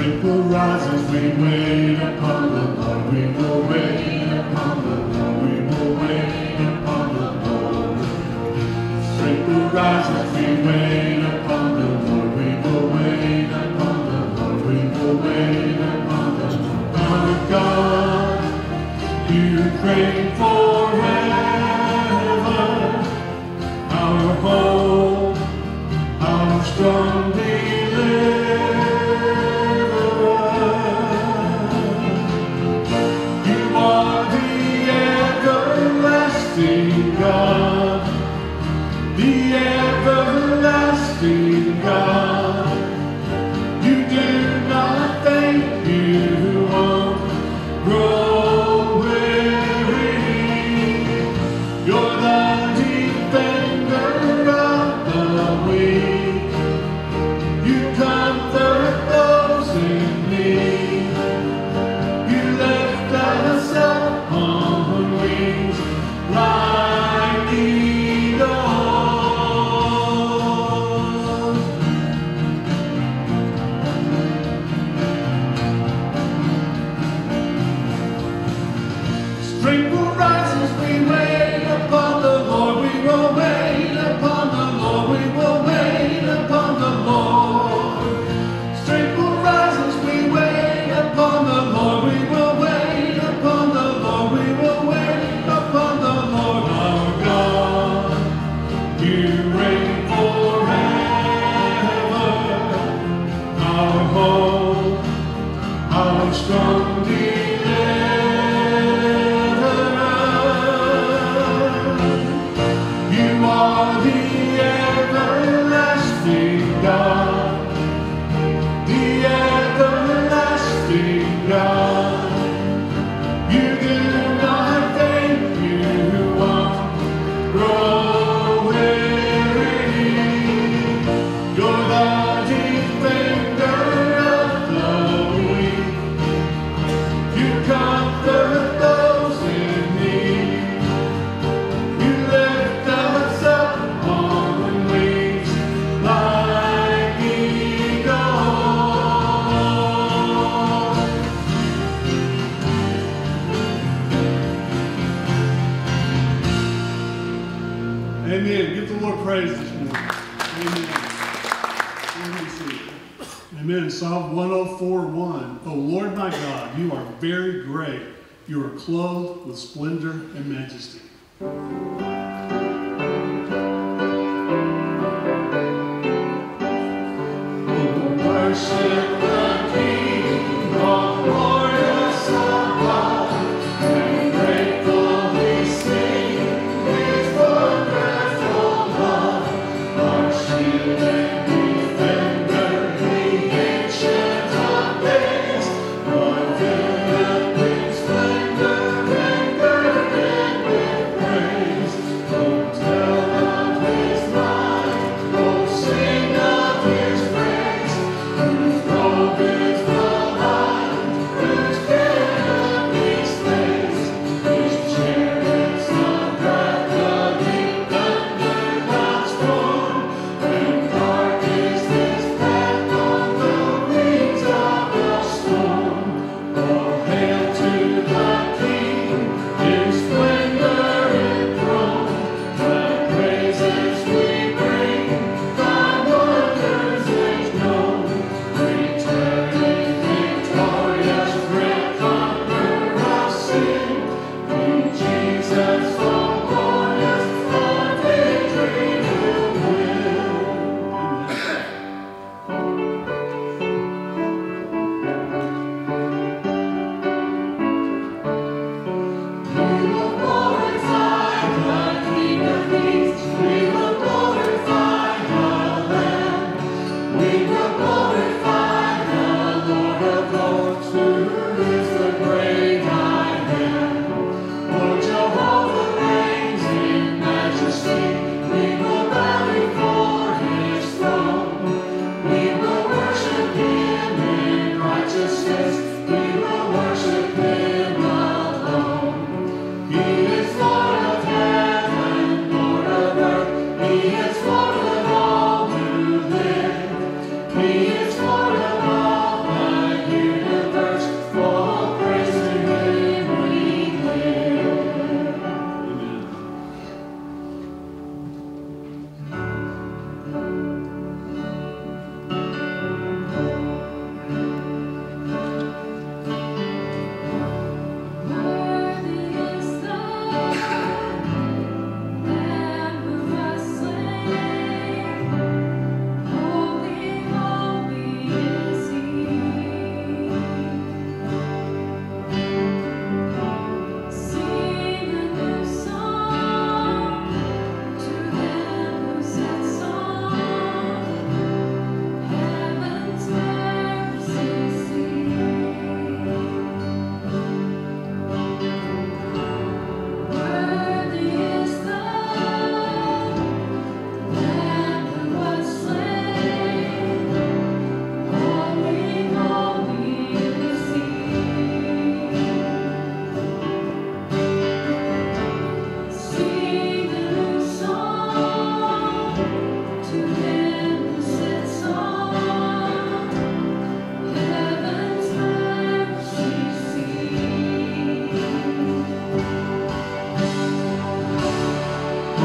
Strength will rise as we wait upon the Lord. We will wait upon the Lord. We will wait upon the Lord. Strength will rise as we wait upon the Lord. We will wait upon the Lord. We will wait upon the Lord. Our God, you reign forever. Our hope, our strong God, the everlasting God. You do not think you won't grow weary. You're the defender of the weak. You comfort those in need. You lift us up on wings like eagles. Strength will rise as we wait upon the Lord. We will wait upon the Lord. We will wait upon the Lord. Strength will rise as we wait upon the Lord. We will wait upon the Lord. We will wait upon the Lord. Our God, you reign forever. Our hope, our strong deliverer. You are the everlasting God, the everlasting God. You do not think you won't grow weary. You're the defender of the weak. You comfort those in need. You lift us up on wings like eagles. Amen. Give the Lord praise this morning. Amen. Amen. Psalm 104:1. O Lord my God, you are very great. You are clothed with splendor and majesty. Worship the King, all glorious of God, and gratefully sing His wonderful love. Our shield and defender, the ancient of days, one filled with splendor and burdened with praise.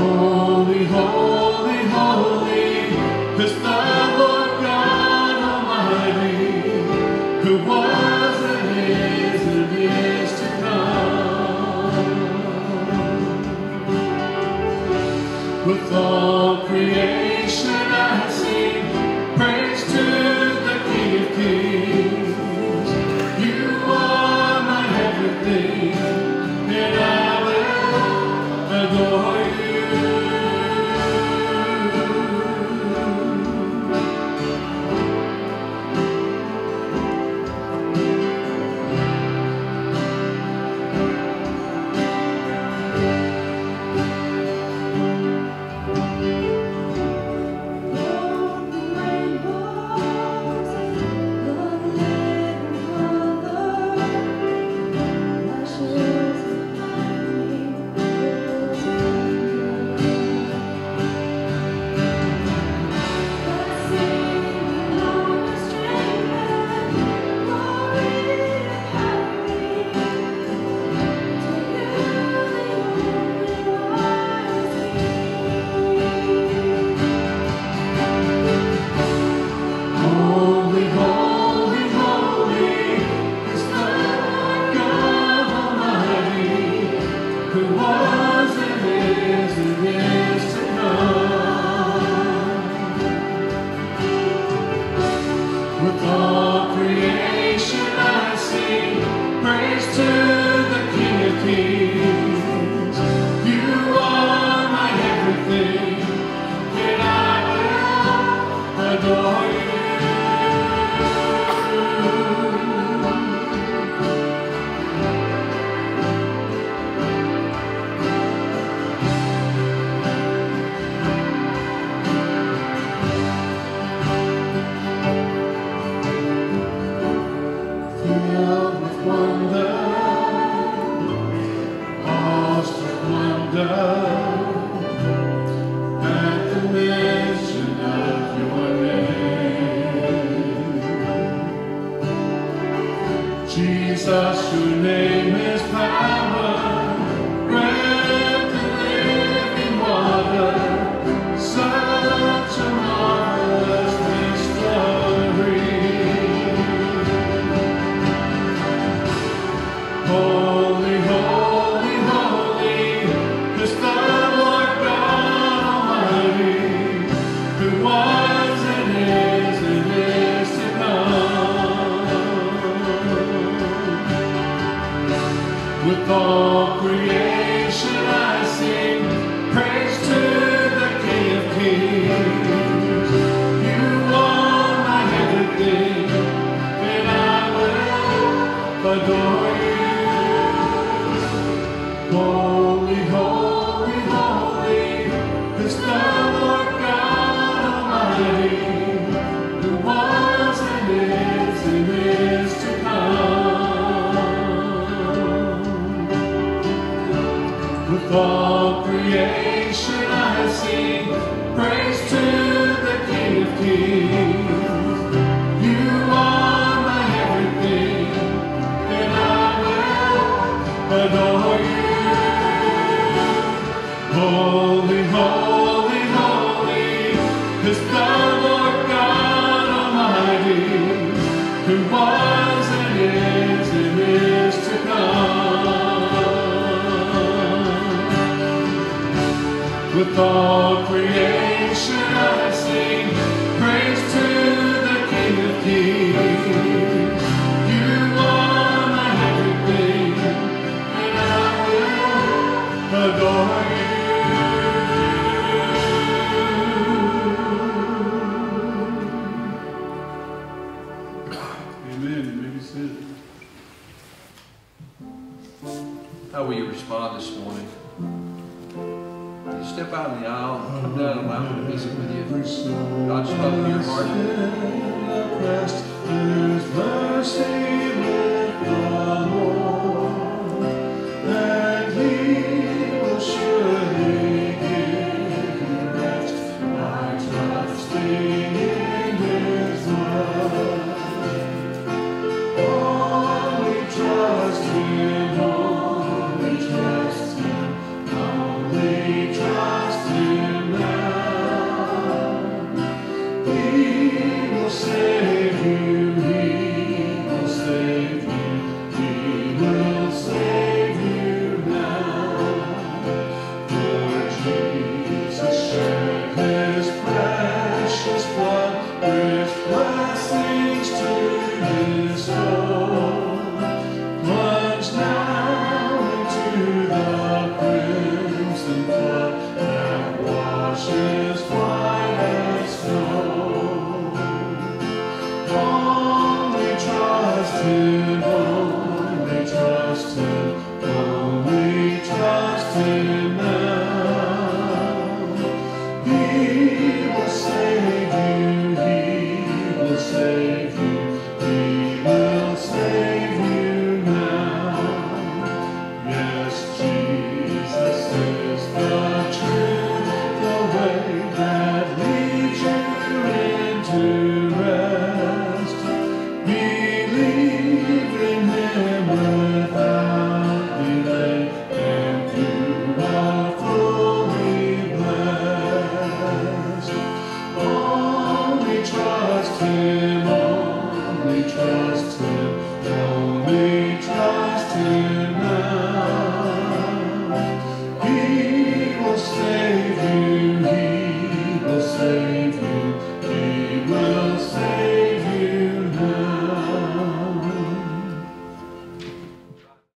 Holy, holy, holy is the Lord God Almighty, who was and is to come. With all creation I sing praise to the King of Kings. You are my everything, and I will adore you. With all creation I sing praise to the King of Kings. You are my everything, and I will adore you. Filled with wonder, awestruck wonder, at the mention of your name. Jesus, your name is power, breath and living water, such a marvelous mystery. Holy, holy, holy is the Lord God Almighty, who was and is to come. With all creation I sing praise to the King of Kings. You are my everything, and I will adore you. Holy, holy, holy is the Lord God Almighty, who was and is to come. With all creation I sing praise to the King of Kings. You are my everything, and I will adore you. Holy, holy, holy is the Lord God Almighty, who was and is to come. With all creation I sing praise to the King of Kings. You are my everything, and I will adore you. Amen. You may be seated. How will you respond this morning? You step out in the aisle and come down and allow me to visit with you. God spoke to your heart. There's mercy with the Lord, and He will surely give you rest by trusting in His word. Only trust Him, only trust Him, only trust sing.